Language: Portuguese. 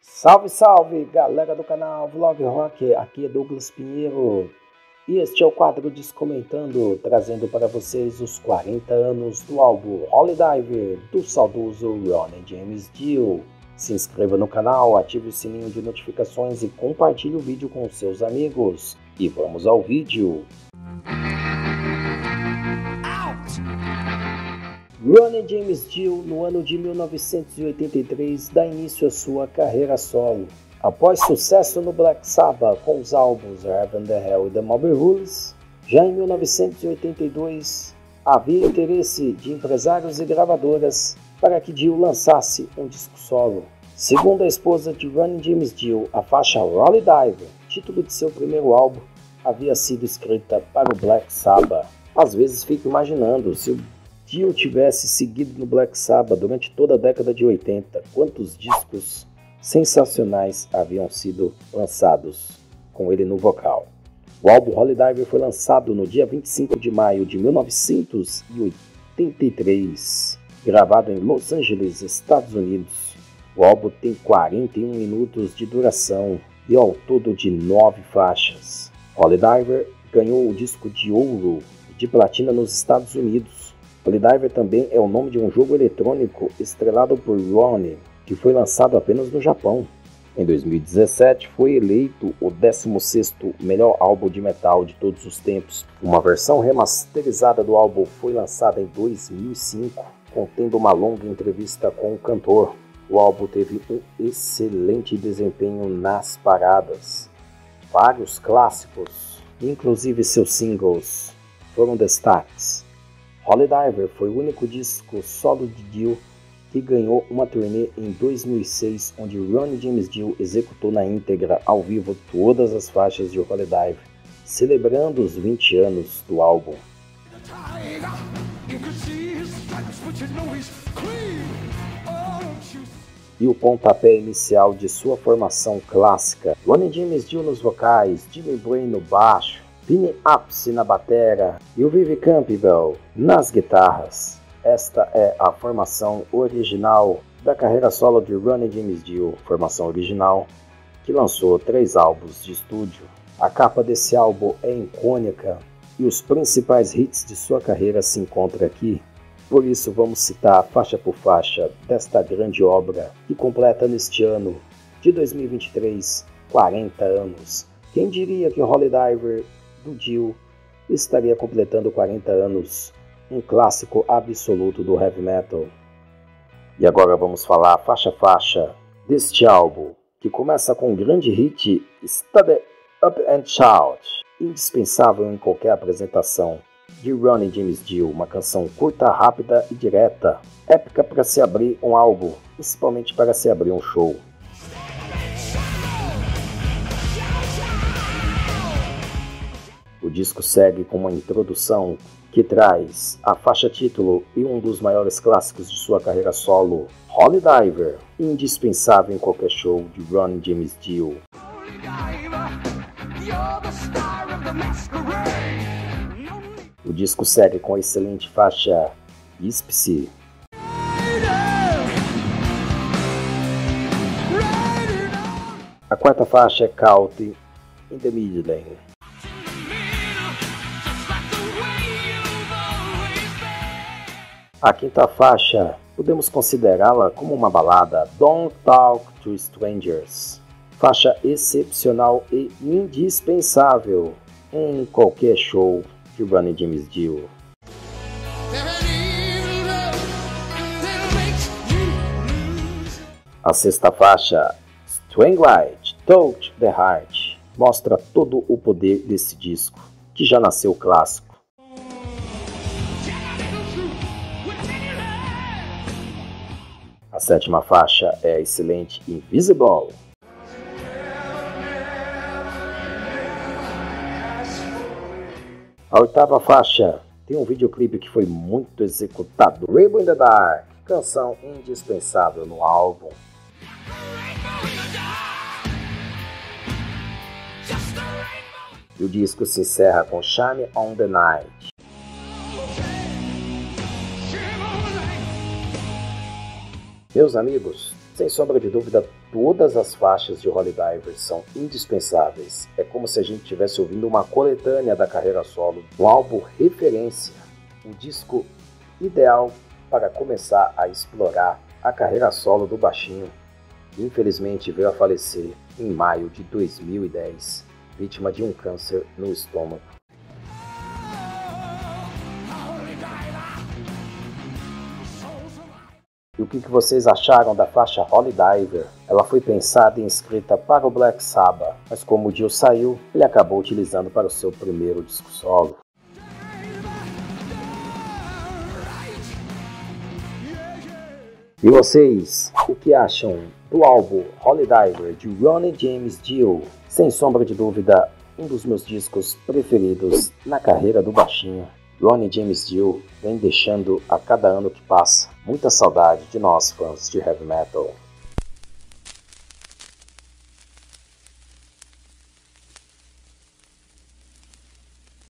Salve, salve, galera do canal Vlog Rock, aqui é Douglas Pinheiro e este é o quadro Descomentando, trazendo para vocês os 40 anos do álbum Holy Diver, do saudoso Ronnie James Dio. Se inscreva no canal, ative o sininho de notificações e compartilhe o vídeo com seus amigos. E vamos ao vídeo. Ronnie James Dio, no ano de 1983, dá início à sua carreira solo. Após sucesso no Black Sabbath com os álbuns Heaven, the Hell e The Mob Rules, já em 1982 havia interesse de empresários e gravadoras para que Dio lançasse um disco solo. Segundo a esposa de Ronnie James Dio, a faixa Holy Diver, título de seu primeiro álbum, havia sido escrita para o Black Sabbath. Às vezes fico imaginando, se o Dio tivesse seguido no Black Sabbath durante toda a década de 80, quantos discos sensacionais haviam sido lançados com ele no vocal. O álbum Holy Diver foi lançado no dia 25 de maio de 1983, gravado em Los Angeles, Estados Unidos. O álbum tem 41 minutos de duração e ao todo de 9 faixas. Holy Diver ganhou o disco de ouro e de platina nos Estados Unidos. Holy Diver também é o nome de um jogo eletrônico estrelado por Ronnie, que foi lançado apenas no Japão. Em 2017 foi eleito o 16º melhor álbum de metal de todos os tempos. Uma versão remasterizada do álbum foi lançada em 2005, contendo uma longa entrevista com o cantor. O álbum teve um excelente desempenho nas paradas. Vários clássicos, inclusive seus singles, foram destaques. Holy Diver foi o único disco solo de Dio que ganhou uma turnê em 2006, onde Ronnie James Dio executou na íntegra ao vivo todas as faixas de Holy Diver, celebrando os 20 anos do álbum. E o pontapé inicial de sua formação clássica: Ronnie James Dio nos vocais, Jimmy Brain no baixo, Vinny Appice na batera e o Vivi Campbell nas guitarras. Esta é a formação original da carreira solo de Ronnie James Dio, formação original que lançou 3 álbuns de estúdio. A capa desse álbum é icônica e os principais hits de sua carreira se encontram aqui. Por isso vamos citar faixa por faixa desta grande obra que completa neste ano de 2023 40 anos. Quem diria que Holy Diver do Dio estaria completando 40 anos, um clássico absoluto do heavy metal. E agora vamos falar faixa a faixa deste álbum, que começa com um grande hit, Stand Up and Shout, indispensável em qualquer apresentação de Ronnie James Dio, uma canção curta, rápida e direta, épica para se abrir um álbum, principalmente para se abrir um show. O disco segue com uma introdução que traz a faixa título e um dos maiores clássicos de sua carreira solo, Holy Diver, indispensável em qualquer show de Ronnie James Dio. O disco segue com a excelente faixa Gypsy. A quarta faixa é Caught in the Middle. A quinta faixa podemos considerá-la como uma balada, Don't Talk to Strangers, faixa excepcional e indispensável em qualquer show de Ronnie James Dio. A sexta faixa, Strangled, Touch the Heart, mostra todo o poder desse disco, que já nasceu clássico. A sétima faixa é a excelente Invisible. A oitava faixa tem um videoclipe que foi muito executado, Rainbow in the Dark, canção indispensável no álbum. E o disco se encerra com Shine on the Night. Meus amigos, Sem sombra de dúvida, todas as faixas de Holy Diver são indispensáveis. É como se a gente estivesse ouvindo uma coletânea da carreira solo, um álbum referência, um disco ideal para começar a explorar a carreira solo do baixinho, que infelizmente veio a falecer em maio de 2010, vítima de um câncer no estômago. E o que vocês acharam da faixa Holy Diver? Ela foi pensada e escrita para o Black Sabbath, mas como o Dio saiu, ele acabou utilizando para o seu primeiro disco solo. E vocês, o que acham do álbum Holy Diver de Ronnie James Dio? Sem sombra de dúvida, um dos meus discos preferidos na carreira do baixinho. Ronnie James Dio vem deixando a cada ano que passa muita saudade de nós fãs de heavy metal.